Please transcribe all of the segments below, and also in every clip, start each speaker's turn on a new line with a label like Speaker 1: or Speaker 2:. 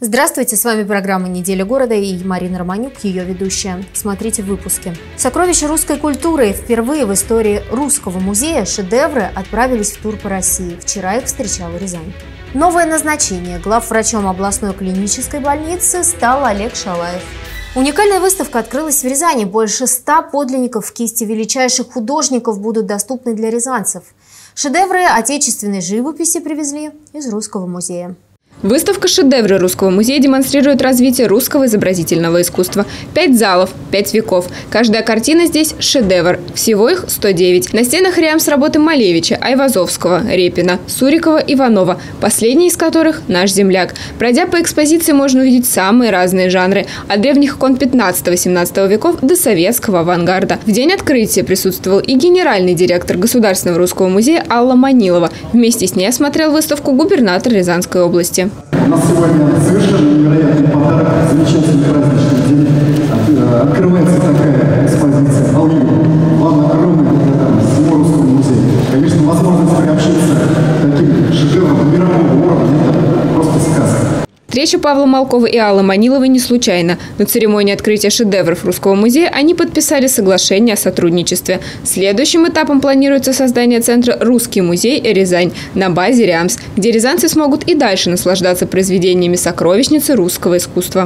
Speaker 1: Здравствуйте, с вами программа «Неделя города» и Марина Романюк, ее ведущая. Смотрите в выпуске. Сокровища русской культуры. Впервые в истории Русского музея шедевры отправились в тур по России. Вчера их встречала Рязань. Новое назначение. Главврачом областной клинической больницы стал Олег Шалаев. Уникальная выставка открылась в Рязани. Больше 100 подлинников кисти величайших художников будут доступны для рязанцев. Шедевры отечественной живописи привезли из Русского музея.
Speaker 2: Выставка «Шедевры Русского музея» демонстрирует развитие русского изобразительного искусства. 5 залов, 5 веков. Каждая картина здесь – шедевр. Всего их 109. На стенах рядом с работы Малевича, Айвазовского, Репина, Сурикова, Иванова, последний из которых – наш земляк. Пройдя по экспозиции, можно увидеть самые разные жанры – от древних икон 15-18 веков до советского авангарда. В день открытия присутствовал и генеральный директор Государственного русского музея Алла Манилова. Вместе с ней осмотрел выставку губернатор Рязанской области.
Speaker 3: У нас сегодня совершенно невероятный подарок, замечательный праздничный день. Открывается такая экспозиция «Аллея». Вам огромная благодарность всему Русскому музею. Конечно, возможность приобщиться к таким шедеврам мирового уровня – это просто сказка.
Speaker 2: Встреча Павла Малкова и Аллы Маниловой не случайна. На церемонии открытия шедевров Русского музея они подписали соглашение о сотрудничестве. Следующим этапом планируется создание центра «Русский музей Рязань» на базе РЯМС, где рязанцы смогут и дальше наслаждаться произведениями сокровищницы русского искусства.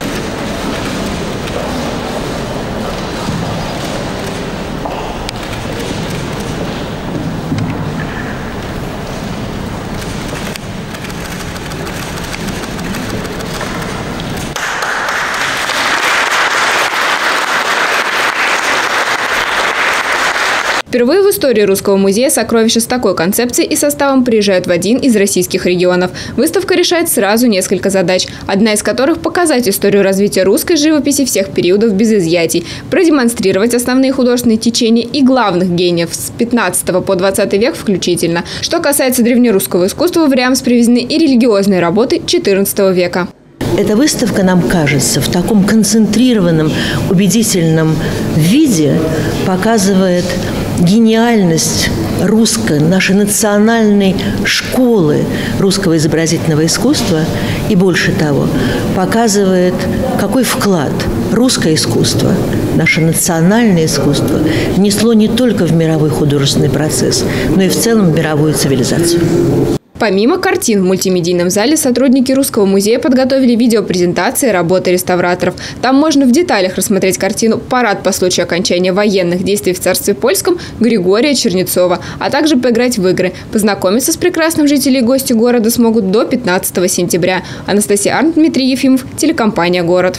Speaker 2: Впервые в истории Русского музея сокровища с такой концепцией и составом приезжают в один из российских регионов. Выставка решает сразу несколько задач, одна из которых – показать историю развития русской живописи всех периодов без изъятий, продемонстрировать основные художественные течения и главных гениев с 15 по 20 век включительно. Что касается древнерусского искусства, в РЯМС привезены и религиозные работы XIV века.
Speaker 4: Эта выставка, нам кажется, в таком концентрированном, убедительном виде показывает гениальность русской, нашей национальной школы русского изобразительного искусства и, больше того, показывает, какой вклад русское искусство, наше национальное искусство внесло не только в мировой художественный процесс, но и в целом в мировую цивилизацию.
Speaker 2: Помимо картин, в мультимедийном зале сотрудники Русского музея подготовили видеопрезентации работы реставраторов. Там можно в деталях рассмотреть картину «Парад по случаю окончания военных действий в царстве польском» Григория Чернецова, а также поиграть в игры. Познакомиться с прекрасным жителей и гости города смогут до 15 сентября. Анастасия Арн, Дмитрий Ефимов, телекомпания «Город».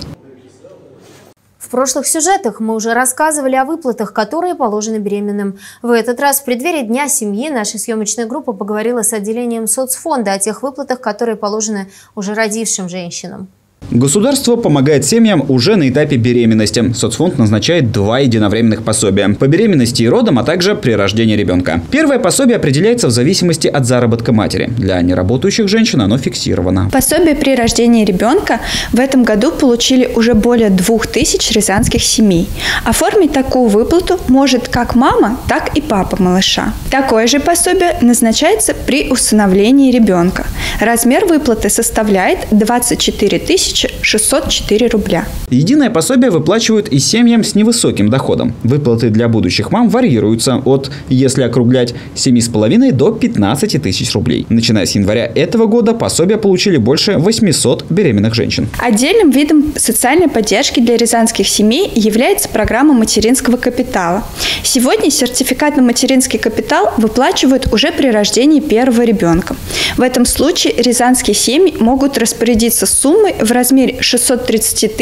Speaker 1: В прошлых сюжетах мы уже рассказывали о выплатах, которые положены беременным. В этот раз в преддверии Дня семьи наша съемочная группа поговорила с отделением соцфонда о тех выплатах, которые положены уже родившим женщинам.
Speaker 5: Государство помогает семьям уже на этапе беременности. Соцфонд назначает 2 единовременных пособия – по беременности и родам, а также при рождении ребенка. Первое пособие определяется в зависимости от заработка матери. Для неработающих женщин оно фиксировано.
Speaker 6: Пособие при рождении ребенка в этом году получили уже более 2000 рязанских семей. Оформить такую выплату может как мама, так и папа малыша. Такое же пособие назначается при усыновлении ребенка. Размер выплаты составляет 24 604 рубля.
Speaker 5: Единое пособие выплачивают и семьям с невысоким доходом. Выплаты для будущих мам варьируются от, если округлять, 7,5 до 15 тысяч рублей. Начиная с января этого года пособия получили больше 800 беременных женщин.
Speaker 6: Отдельным видом социальной поддержки для рязанских семей является программа материнского капитала. Сегодня сертификат на материнский капитал выплачивают уже при рождении первого ребенка. В этом случае рязанские семьи могут распорядиться суммой в размере 630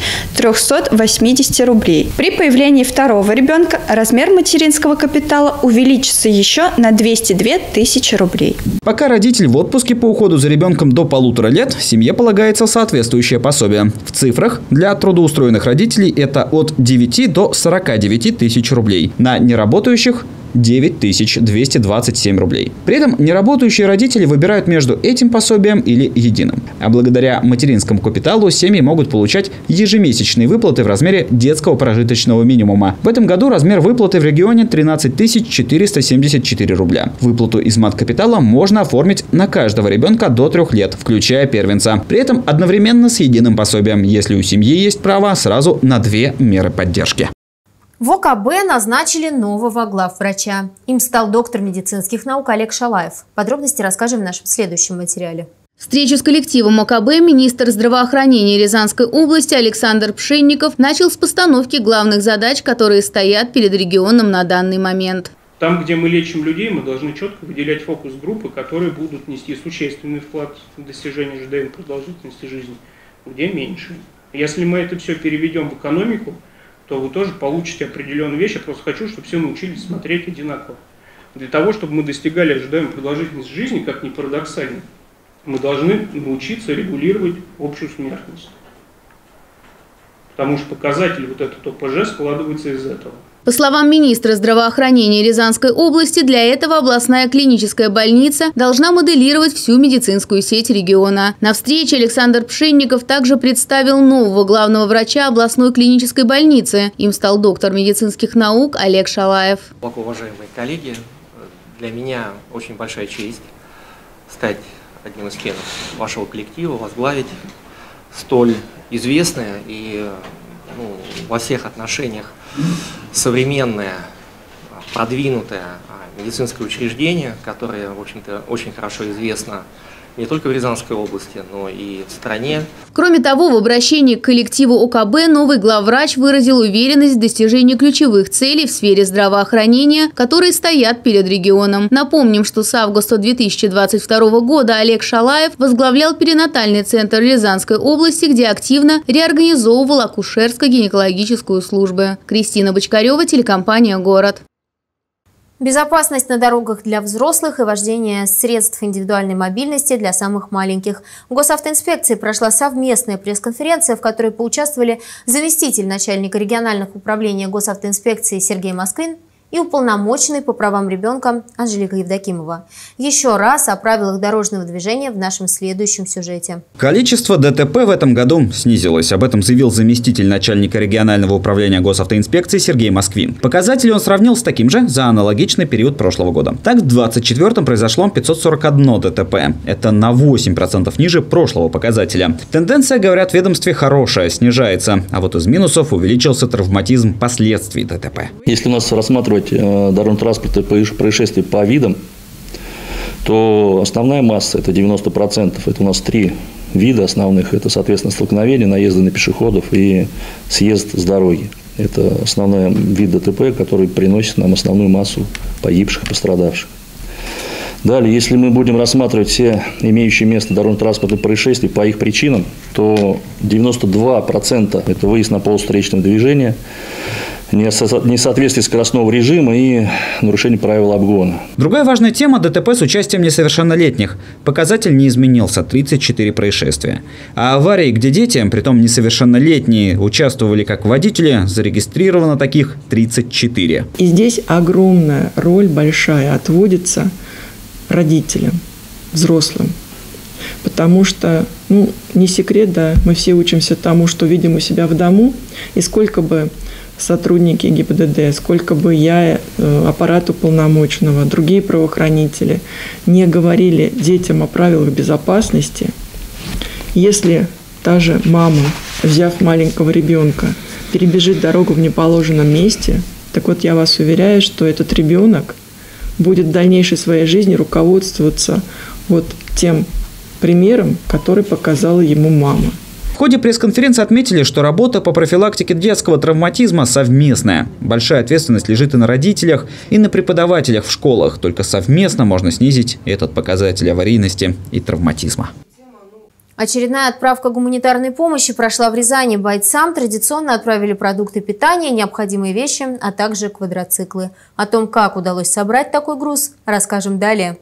Speaker 6: 380 рублей. При появлении второго ребенка размер материнского капитала увеличится еще на 202 тысячи рублей.
Speaker 5: Пока родитель в отпуске по уходу за ребенком до 1,5 лет, семье полагается соответствующее пособие. В цифрах для трудоустроенных родителей это от 9 до 49 тысяч рублей. На неработающих 9227 рублей. При этом неработающие родители выбирают между этим пособием или единым. А благодаря материнскому капиталу семьи могут получать ежемесячные выплаты в размере детского прожиточного минимума. В этом году размер выплаты в регионе 13 474 рубля. Выплату из маткапитала можно оформить на каждого ребенка до 3 лет, включая первенца. При этом одновременно с единым пособием, если у семьи есть право сразу на 2 меры поддержки.
Speaker 1: В ОКБ назначили нового главврача. Им стал доктор медицинских наук Олег Шалаев. Подробности расскажем в нашем следующем материале.
Speaker 2: Встречу с коллективом ОКБ министр здравоохранения Рязанской области Александр Пшенников начал с постановки главных задач, которые стоят перед регионом на данный момент.
Speaker 7: Там, где мы лечим людей, мы должны четко выделять фокус-группы, которые будут нести существенный вклад в достижение ЖДН продолжительности жизни, где меньше. Если мы это все переведем в экономику, то вы тоже получите определенные вещи. Я просто хочу, чтобы все научились смотреть одинаково. Для того, чтобы мы достигали ожидаемой продолжительности жизни, как ни парадоксально, мы должны научиться регулировать общую смертность. Потому что показатель вот этот ОПЖ складывается из этого.
Speaker 2: По словам министра здравоохранения Рязанской области, для этого областная клиническая больница должна моделировать всю медицинскую сеть региона. На встрече Александр Пшенников также представил нового главного врача областной клинической больницы. Им стал доктор медицинских наук Олег Шалаев.
Speaker 8: Глубоко уважаемые коллеги, для меня очень большая честь стать одним из членов вашего коллектива, возглавить столь известное и во всех отношениях современное, продвинутое медицинское учреждение, которое, в общем-то, очень хорошо известно не только в Рязанской области, но и в стране.
Speaker 2: Кроме того, в обращении к коллективу ОКБ новый главврач выразил уверенность в достижении ключевых целей в сфере здравоохранения, которые стоят перед регионом. Напомним, что с августа 2022 года Олег Шалаев возглавлял перинатальный центр Рязанской области, где активно реорганизовывал акушерско-гинекологическую службу. Кристина Бочкарева, телекомпания «Город».
Speaker 1: Безопасность на дорогах для взрослых и вождение средств индивидуальной мобильности для самых маленьких. В госавтоинспекции прошла совместная пресс-конференция, в которой поучаствовали заместитель начальника региональных управлений госавтоинспекции Сергей Москвин и уполномоченный по правам ребенка Анжелика Евдокимова. Еще раз о правилах дорожного движения в нашем следующем сюжете.
Speaker 5: Количество ДТП в этом году снизилось. Об этом заявил заместитель начальника регионального управления госавтоинспекции Сергей Москвин. Показатели он сравнил с таким же за аналогичный период прошлого года. Так, в 2024 произошло 541 ДТП. Это на 8% ниже прошлого показателя. Тенденция, говорят в ведомстве, хорошая, снижается. А вот из минусов увеличился травматизм последствий ДТП.
Speaker 9: Если у нас рассматривать дорожно-транспортные происшествия по видам, то основная масса – это 90%. Это у нас 3 вида основных. Это, соответственно, столкновение, наезды на пешеходов и съезд с дороги. Это основной вид ДТП, который приносит нам основную массу погибших и пострадавших. Далее, если мы будем рассматривать все имеющие место дорожно-транспортные происшествия по их причинам, то 92% – это выезд на полосу встречного движения, несоответствие скоростного режима и нарушение правил обгона.
Speaker 5: Другая важная тема – ДТП с участием несовершеннолетних. Показатель не изменился – 34 происшествия. А аварии, где дети, притом несовершеннолетние, участвовали как водители, зарегистрировано таких 34.
Speaker 10: И здесь огромная роль, большая, отводится родителям, взрослым. Потому что, не секрет, да, мы все учимся тому, что видим у себя в дому, и сколько бы сотрудники ГИБДД, сколько бы я, аппарат уполномоченного, другие правоохранители не говорили детям о правилах безопасности, если та же мама, взяв маленького ребенка, перебежит дорогу в неположенном месте, так вот я вас уверяю, что этот ребенок будет в дальнейшей своей жизни руководствоваться вот тем примером, который показала ему мама.
Speaker 5: В ходе пресс-конференции отметили, что работа по профилактике детского травматизма совместная. Большая ответственность лежит и на родителях, и на преподавателях в школах. Только совместно можно снизить этот показатель аварийности и травматизма.
Speaker 1: Очередная отправка гуманитарной помощи прошла в Рязани. Бойцам традиционно отправили продукты питания, необходимые вещи, а также квадроциклы. О том, как удалось собрать такой груз, расскажем далее.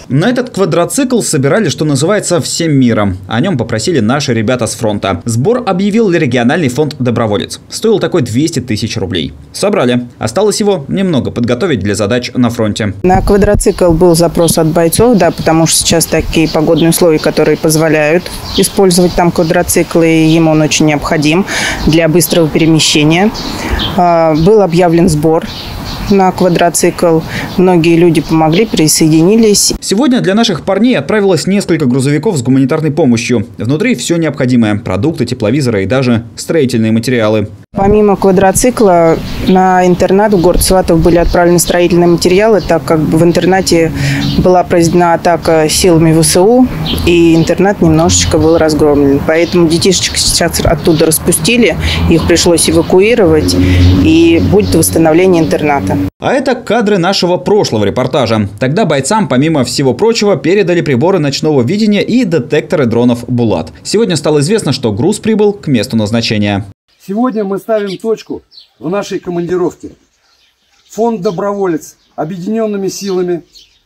Speaker 5: На этот квадроцикл собирали, что называется, всем миром. О нем попросили наши ребята с фронта. Сбор объявил региональный фонд «Доброволец». Стоил такой 200 тысяч рублей. Собрали. Осталось его немного подготовить для задач на фронте.
Speaker 11: На квадроцикл был запрос от бойцов, да, потому что сейчас такие погодные условия, которые позволяют использовать там квадроциклы, и ему он очень необходим для быстрого перемещения. Был объявлен сбор на квадроцикл. Многие люди помогли, присоединились.
Speaker 5: Сегодня для наших парней отправилось несколько грузовиков с гуманитарной помощью. Внутри все необходимое – продукты, тепловизоры и даже строительные материалы.
Speaker 11: Помимо квадроцикла на интернат в город Сватов были отправлены строительные материалы, так как в интернате была произведена атака силами ВСУ, и интернат немножечко был разгромлен. Поэтому детишек сейчас оттуда распустили, их пришлось эвакуировать, и будет восстановление интерната.
Speaker 5: А это кадры нашего прошлого репортажа. Тогда бойцам, помимо всего прочего, передали приборы ночного видения и детекторы дронов «Булат». Сегодня стало известно, что груз прибыл к месту назначения.
Speaker 12: Сегодня мы ставим точку в нашей командировке. Фонд «Доброволец» объединенными силами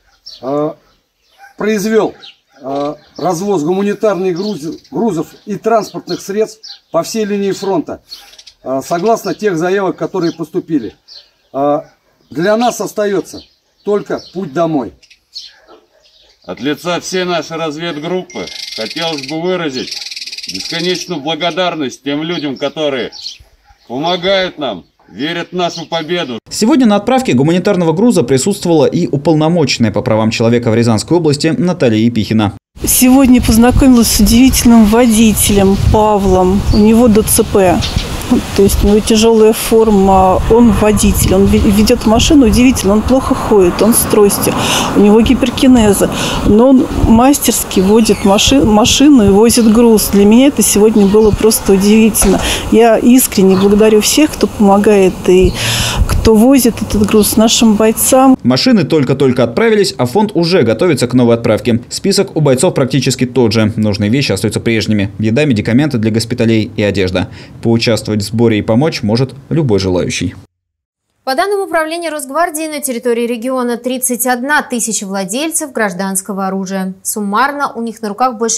Speaker 12: произвел развоз гуманитарных грузов и транспортных средств по всей линии фронта, согласно тех заявок, которые поступили. Для нас остается только путь домой.
Speaker 13: От лица всей нашей разведгруппы хотелось бы выразить бесконечную благодарность тем людям, которые помогают нам, верят в нашу победу.
Speaker 5: Сегодня на отправке гуманитарного груза присутствовала и уполномоченная по правам человека в Рязанской области Наталья Епихина.
Speaker 14: Сегодня познакомилась с удивительным водителем Павлом. У него ДЦП. То есть у него тяжелая форма, он водитель, он ведет машину удивительно, он плохо ходит, он с тростью, у него гиперкинеза, но он мастерски водит машину и возит груз. Для меня это сегодня было просто удивительно. Я искренне благодарю всех, кто помогает и кто возит этот груз нашим бойцам.
Speaker 5: Машины только-только отправились, а фонд уже готовится к новой отправке. Список у бойцов практически тот же. Нужные вещи остаются прежними. Еда, медикаменты для госпиталей и одежда. Поучаствовать в сборе и помочь может любой желающий.
Speaker 1: По данным Управления Росгвардии, на территории региона 31 тысяча владельцев гражданского оружия. Суммарно у них на руках больше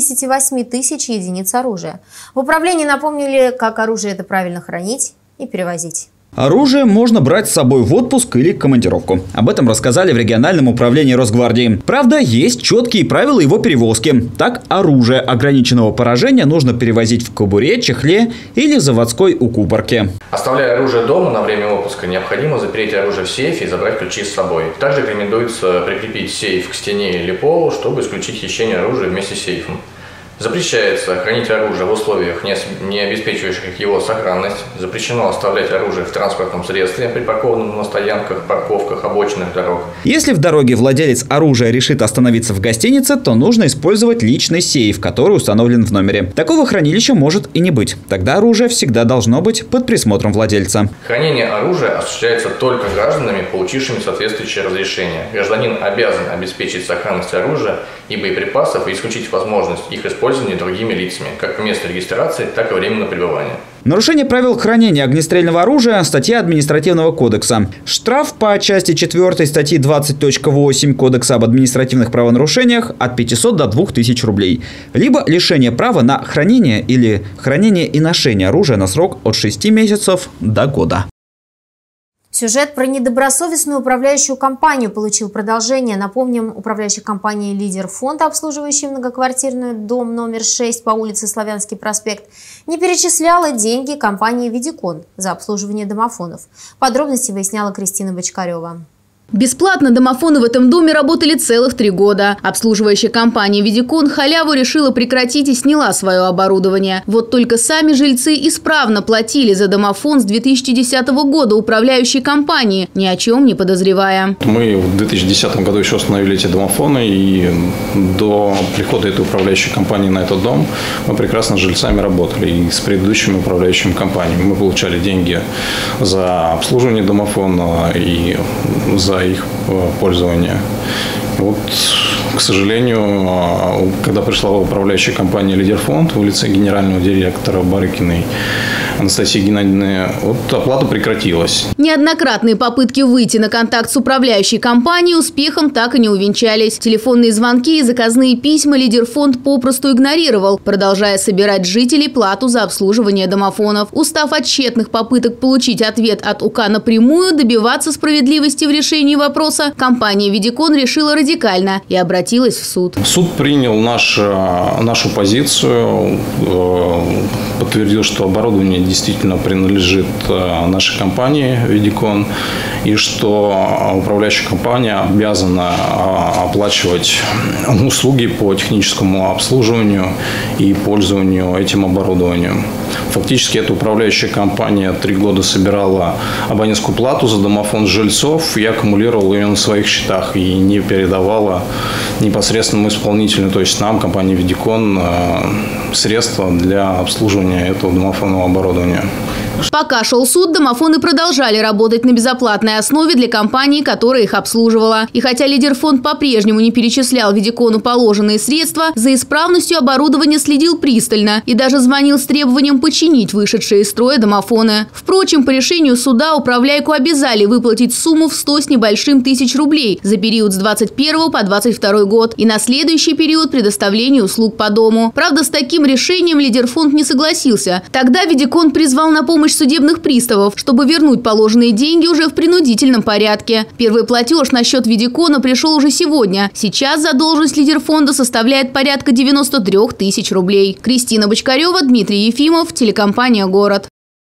Speaker 1: 58 тысяч единиц оружия. В управлении напомнили, как оружие это правильно хранить и перевозить.
Speaker 5: Оружие можно брать с собой в отпуск или командировку. Об этом рассказали в региональном управлении Росгвардии. Правда, есть четкие правила его перевозки. Так, оружие ограниченного поражения нужно перевозить в кобуре, чехле или заводской укупорке.
Speaker 15: Оставляя оружие дома на время отпуска, необходимо запереть оружие в сейфе и забрать ключи с собой. Также рекомендуется прикрепить сейф к стене или полу, чтобы исключить хищение оружия вместе с сейфом. Запрещается хранить оружие в условиях, не обеспечивающих его сохранность. Запрещено оставлять оружие в транспортном средстве, припаркованном на стоянках, парковках, обочинах дорог.
Speaker 5: Если в дороге владелец оружия решит остановиться в гостинице, то нужно использовать личный сейф, который установлен в номере. Такого хранилища может и не быть. Тогда оружие всегда должно быть под присмотром владельца.
Speaker 15: Хранение оружия осуществляется только гражданами, получившими соответствующее разрешение. Гражданин обязан обеспечить сохранность оружия и боеприпасов и исключить возможность их использования другими лицами, как вместо регистрации, так и временного пребывания.
Speaker 5: Нарушение правил хранения огнестрельного оружия – статья Административного кодекса. Штраф по части 4 статьи 20.8 Кодекса об административных правонарушениях от 500 до 2000 рублей. Либо лишение права на хранение или хранение и ношение оружия на срок от 6 месяцев до года.
Speaker 1: Сюжет про недобросовестную управляющую компанию получил продолжение. Напомним, управляющая компания «Лидер Фонд», обслуживающий многоквартирный дом номер 6 по улице Славянский проспект, не перечисляла деньги компании «Видикон» за обслуживание домофонов. Подробности выясняла Кристина Бочкарева.
Speaker 16: Бесплатно домофоны в этом доме работали целых 3 года. Обслуживающая компания «Видикон» халяву решила прекратить и сняла свое оборудование. Вот только сами жильцы исправно платили за домофон с 2010 года управляющей компании, ни о чем не подозревая.
Speaker 17: Мы в 2010 году еще установили эти домофоны, и до прихода этой управляющей компании на этот дом мы прекрасно с жильцами работали и с предыдущими управляющими компаниями. Мы получали деньги за обслуживание домофона и за их пользование. Вот, к сожалению, когда пришла управляющая компания «Лидер Фонд» в лице генерального директора Барыкиной, Анастасии Геннадьевны, оплата прекратилась.
Speaker 16: Неоднократные попытки выйти на контакт с управляющей компанией успехом так и не увенчались. Телефонные звонки и заказные письма Лидерфонд попросту игнорировал, продолжая собирать с жителей плату за обслуживание домофонов. Устав от тщетных попыток получить ответ от УК напрямую, добиваться справедливости в решении вопроса, компания «Видикон» решила радикально и обратилась в суд.
Speaker 17: Суд принял нашу позицию, подтвердил, что оборудование действительно принадлежит нашей компании «Видикон» и что управляющая компания обязана оплачивать услуги по техническому обслуживанию и пользованию этим оборудованием. Фактически эта управляющая компания 3 года собирала абонентскую плату за домофон жильцов и аккумулировала ее на своих счетах и не передавала непосредственному исполнителю, то есть нам, компании «Видикон», средства для обслуживания этого домофонного оборудования.
Speaker 16: Пока шел суд, домофоны продолжали работать на безоплатной основе для компании, которая их обслуживала. И хотя Лидерфонд по-прежнему не перечислял Видикону положенные средства, за исправностью оборудования следил пристально и даже звонил с требованием починить вышедшие из строя домофоны. Впрочем, по решению суда управляйку обязали выплатить сумму в 100 с небольшим тысяч рублей за период с 21 по 22 год и на следующий период предоставления услуг по дому. Правда, с таким решением Лидерфонд не согласился. Тогда Видикон призвал на помощь судебных приставов, чтобы вернуть положенные деньги уже в принудительном порядке. Первый платеж на счет Видикона пришел уже сегодня. Сейчас задолженность Лидерфонда составляет порядка 93 тысяч рублей. Кристина Бочкарева, Дмитрий Ефимов, телекомпания «Город».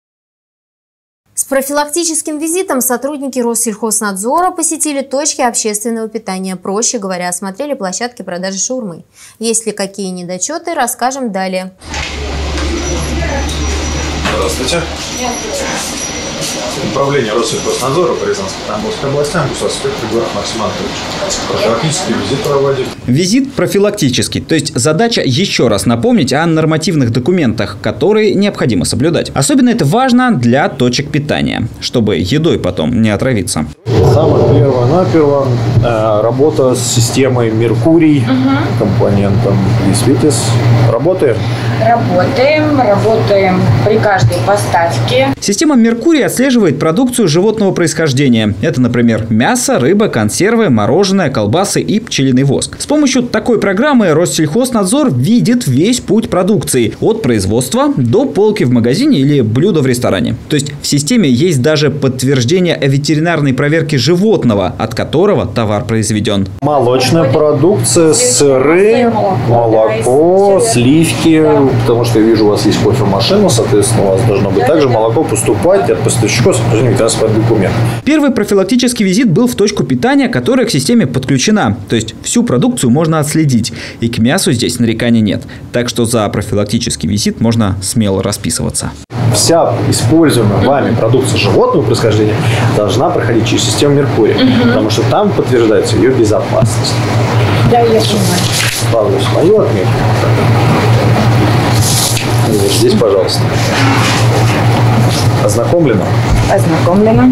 Speaker 1: С профилактическим визитом сотрудники Россельхознадзора посетили точки общественного питания. Проще говоря, осмотрели площадки продажи шаурмы. Есть ли какие недочеты, расскажем далее.
Speaker 18: Здравствуйте. Управление Россельхознадзора по Рязанской и Тамбовской областям, госинспектор Егоров Максим Анатольевич. Профилактический визит проводили.
Speaker 5: Визит профилактический, то есть задача еще раз напомнить о нормативных документах, которые необходимо соблюдать. Особенно это важно для точек питания, чтобы едой потом не отравиться.
Speaker 19: Самое первое-наперво работа с системой Меркурий, компонентом Висвитис. Работаем?
Speaker 20: Работаем при каждой поставке.
Speaker 5: Система Меркурий отслеживает продукцию животного происхождения. Это, например, мясо, рыба, консервы, мороженое, колбасы и пчелиный воск. С помощью такой программы Россельхознадзор видит весь путь продукции от производства до полки в магазине или блюда в ресторане. То есть в системе есть даже подтверждение о ветеринарной проверке животного, от которого товар произведен.
Speaker 19: Молочная продукция, сыры, молоко, сливки, потому что я вижу, у вас есть кофемашина, соответственно, у вас должно быть также молоко поступать от поставщиков с определенными документами.
Speaker 5: Первый профилактический визит был в точку питания, которая к системе подключена. То есть всю продукцию можно отследить. И к мясу здесь нареканий нет. Так что за профилактический визит можно смело расписываться.
Speaker 19: Вся используемая вами продукция животного происхождения должна проходить через систему Меркурий, потому что там подтверждается ее безопасность.
Speaker 20: Да, я понимаю.
Speaker 19: Ставлю свою отметку. Здесь, пожалуйста. Ознакомлено?
Speaker 20: Ознакомлено.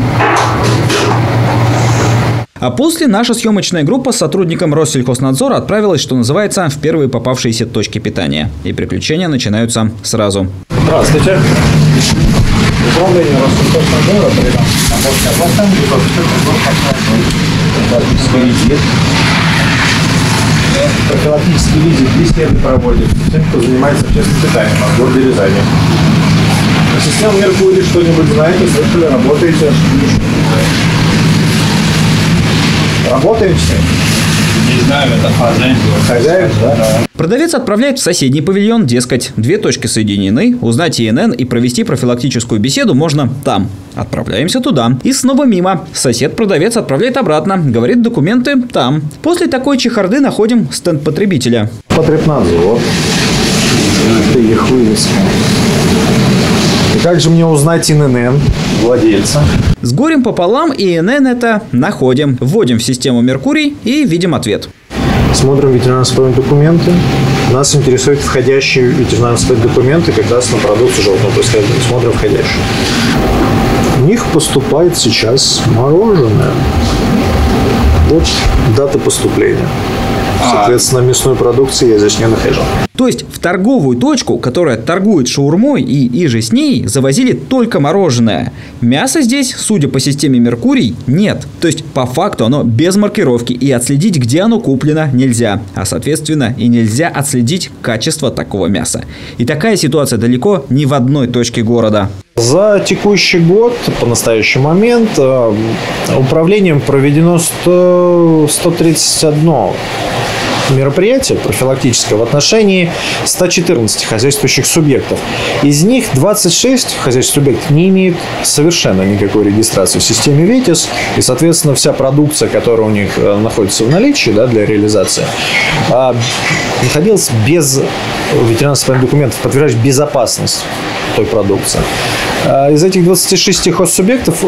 Speaker 5: А после наша съемочная группа с сотрудником Россельхознадзора отправилась, что называется, в первые попавшиеся точки питания. И приключения начинаются сразу.
Speaker 19: Здравствуйте. Управление Россельхознадзора при Тамбовской области. Профилактический визит беседы проводит тем, кто занимается общественным питанием в городе Рязани. Система Меркурий, что-нибудь знаете, слышали, работаете? Работаем все? Не знаю, это хозяин. Хозяин, да?
Speaker 5: Продавец отправляет в соседний павильон, дескать, 2 точки соединены, узнать ИНН и провести профилактическую беседу можно там. Отправляемся туда. И снова мимо. Сосед-продавец отправляет обратно, говорит, документы там. После такой чехарды находим стенд потребителя.
Speaker 19: Потребнадзор. Это их вывеска. И как же мне узнать ИНН владельца?
Speaker 5: С горем пополам ИНН это находим. Вводим в систему Меркурий и видим ответ.
Speaker 19: Смотрим ветеринарные документы. Нас интересуют входящие ветеринарные документы как раз на продукцию животного происхождения. Смотрим входящие. У них поступает сейчас мороженое. Вот дата поступления. Соответственно, мясной продукции я здесь не нахожу.
Speaker 5: То есть в торговую точку, которая торгует шаурмой и же с ней, завозили только мороженое. Мяса здесь, судя по системе Меркурий, нет. То есть по факту оно без маркировки, и отследить, где оно куплено, нельзя. А соответственно и нельзя отследить качество такого мяса. И такая ситуация далеко не в одной точке города.
Speaker 19: За текущий год, по настоящий момент, управлением проведено 131 мероприятие профилактическое в отношении 114 хозяйствующих субъектов. Из них 26 хозяйственных субъектов не имеют совершенно никакой регистрации в системе ВЕТИС. И, соответственно, вся продукция, которая у них находится в наличии, да, для реализации, находилась без ветеринарных документов, подтверждающих безопасность той продукции. Из этих 26 хозсубъектов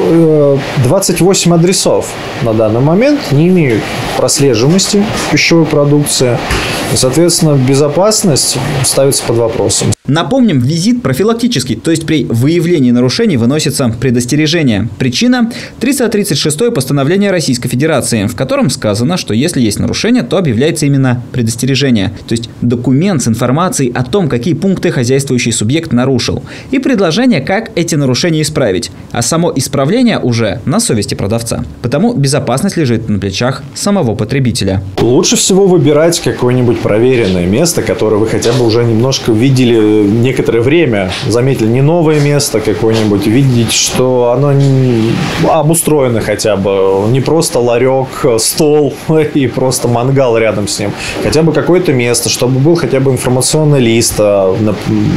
Speaker 19: 28 адресов на данный момент не имеют прослеживаемости пищевой продукции. И, соответственно, безопасность ставится под вопросом.
Speaker 5: Напомним, визит профилактический, то есть при выявлении нарушений выносится предостережение. Причина – 336-е постановление Российской Федерации, в котором сказано, что если есть нарушение, то объявляется именно предостережение. То есть документ с информацией о том, какие пункты хозяйствующий субъект нарушил. И предложение, как эти нарушения исправить. А само исправление уже на совести продавца. Потому безопасность лежит на плечах самого потребителя.
Speaker 19: Лучше всего выбирать какое-нибудь проверенное место, которое вы хотя бы уже немножко видели некоторое время, заметили, не новое место какое-нибудь, видеть, что оно обустроено хотя бы, не просто ларек, стол и просто мангал рядом с ним, хотя бы какое-то место, чтобы был хотя бы информационный лист на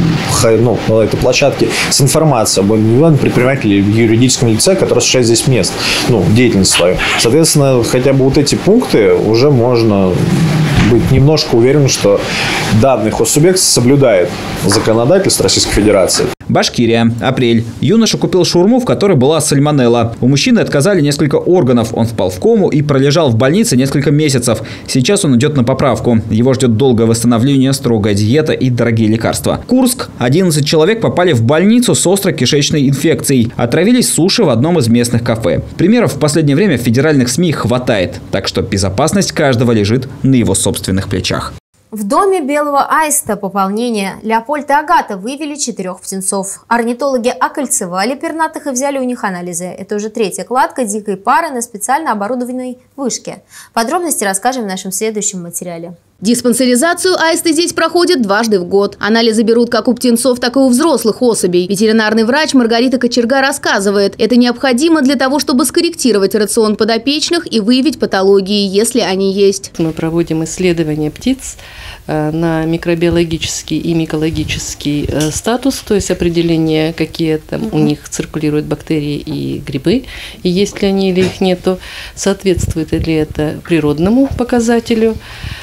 Speaker 19: этой площадке с информацией об предпринимателе или юридическом лице, который осуществляет здесь деятельность свою. Соответственно, хотя бы вот эти пункты уже можно быть немножко уверен, что данный хозсубъект соблюдает законодательство Российской Федерации.
Speaker 5: Башкирия. Апрель. Юноша купил шаурму, в которой была сальмонелла. У мужчины отказали несколько органов. Он впал в кому и пролежал в больнице несколько месяцев. Сейчас он идет на поправку. Его ждет долгое восстановление, строгая диета и дорогие лекарства. Курск. 11 человек попали в больницу с острой кишечной инфекцией. Отравились суши в одном из местных кафе. Примеров в последнее время в федеральных СМИ хватает. Так что безопасность каждого лежит на его собственных плечах.
Speaker 1: В доме белого аиста пополнение. Леопольд и Агата вывели 4 птенцов. Орнитологи окольцевали пернатых и взяли у них анализы. Это уже 3-я кладка дикой пары на специально оборудованной вышке. Подробности расскажем в нашем следующем материале.
Speaker 16: Диспансеризацию аисты здесь проходят дважды в год. Анализы берут как у птенцов, так и у взрослых особей. Ветеринарный врач Маргарита Кочерга рассказывает, это необходимо для того, чтобы скорректировать рацион подопечных и выявить патологии, если они есть.
Speaker 21: Мы проводим исследования птиц на микробиологический и микологический статус, то есть определение, какие там у них циркулируют бактерии и грибы, и есть ли они или их нету, соответствует ли это природному показателю.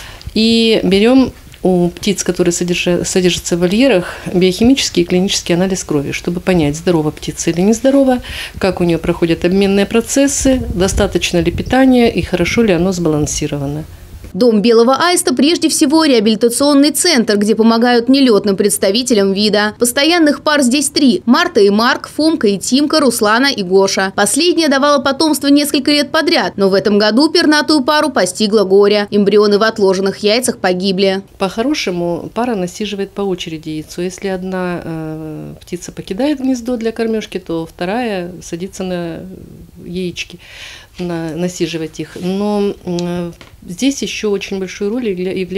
Speaker 21: И берем у птиц, которые содержатся в вольерах, биохимический и клинический анализ крови, чтобы понять, здорова птица или нездорова, как у нее проходят обменные процессы, достаточно ли питания и хорошо ли оно сбалансировано.
Speaker 16: Дом белого аиста прежде всего реабилитационный центр, где помогают нелетным представителям вида. Постоянных пар здесь 3 – Марта и Марк, Фомка и Тимка, Руслана и Гоша. Последняя давала потомство несколько лет подряд, но в этом году пернатую пару постигло горе. Эмбрионы в отложенных яйцах погибли.
Speaker 21: По-хорошему пара насиживает по очереди яйцо. Если одна птица покидает гнездо для кормежки, то вторая садится на яички, насиживать их. Но здесь еще очень большую роль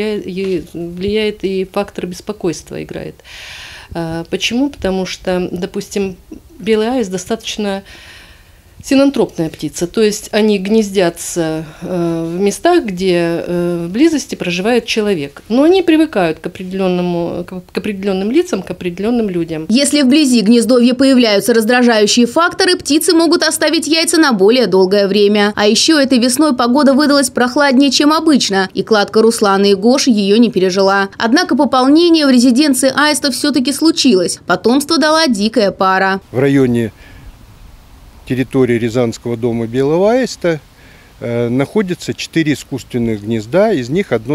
Speaker 21: влияет и фактор беспокойства играет. Почему? Потому что, допустим, белый аист достаточно синантропная птица, то есть они гнездятся в местах, где в близости проживает человек. Но они привыкают к определенным лицам, к определенным людям.
Speaker 16: Если вблизи гнездовья появляются раздражающие факторы, птицы могут оставить яйца на более долгое время. А еще этой весной погода выдалась прохладнее, чем обычно, и кладка Руслана и Гоши ее не пережила. Однако пополнение в резиденции аиста все-таки случилось. Потомство дала дикая пара.
Speaker 22: В районе территории Рязанского дома белого аиста находится 4 искусственных гнезда, из них одно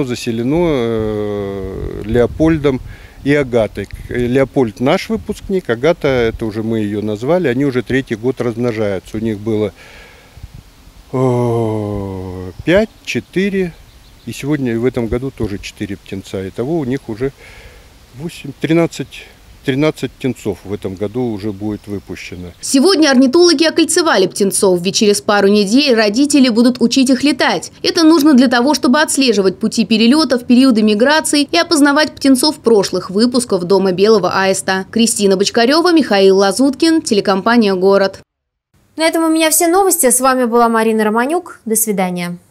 Speaker 22: заселено Леопольдом и Агатой. Леопольд наш выпускник, Агата, это уже мы ее назвали, они уже 3-й год размножаются. У них было 5, 4, И сегодня, и в этом году тоже 4 птенца. Итого у них уже 13 птенцов в этом году уже будет выпущено.
Speaker 16: Сегодня орнитологи окольцевали птенцов, ведь через пару недель родители будут учить их летать. Это нужно для того, чтобы отслеживать пути перелетов, периоды миграции и опознавать птенцов прошлых выпусков Дома Белого Аиста. Кристина Бочкарева, Михаил Лазуткин, телекомпания «Город».
Speaker 1: На этом у меня все новости. С вами была Марина Романюк. До свидания.